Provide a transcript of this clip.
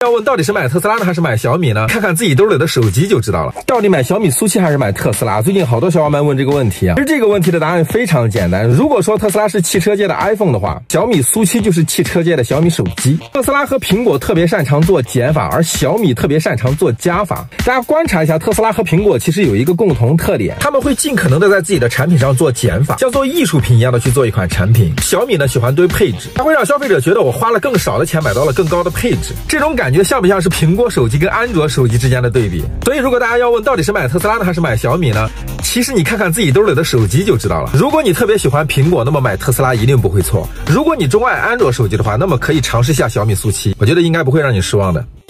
要问到底是买特斯拉呢还是买小米呢？看看自己兜里的手机就知道了。到底买小米苏7还是买特斯拉？最近好多小伙伴问这个问题啊。其实这个问题的答案非常简单。如果说特斯拉是汽车界的 iPhone 的话，小米苏7就是汽车界的小米手机。特斯拉和苹果特别擅长做减法，而小米特别擅长做加法。大家观察一下，特斯拉和苹果其实有一个共同特点，他们会尽可能的在自己的产品上做减法，像做艺术品一样的去做一款产品。小米呢喜欢堆配置，它会让消费者觉得我花了更少的钱买到了更高的配置，这种感觉像不像是苹果手机跟安卓手机之间的对比？所以如果大家要问到底是买特斯拉呢还是买小米呢？其实你看看自己兜里的手机就知道了。如果你特别喜欢苹果，那么买特斯拉一定不会错。如果你钟爱安卓手机的话，那么可以尝试一下小米苏7，我觉得应该不会让你失望的。